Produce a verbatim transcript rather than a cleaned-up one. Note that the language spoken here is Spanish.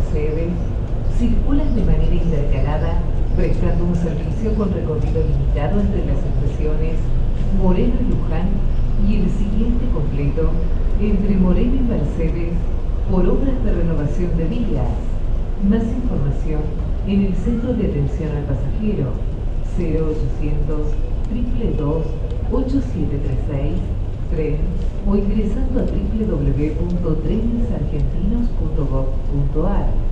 Balsebe circulan de manera intercalada, prestando un servicio con recorrido limitado entre las estaciones Moreno y Luján y el siguiente completo entre Moreno y Balsebe por obras de renovación de vías. Más información en el Centro de Atención al Pasajero cero ochocientos, dos dos dos, ocho siete tres seis, tren o ingresando a w w w punto trenes argentinos punto gov punto ar.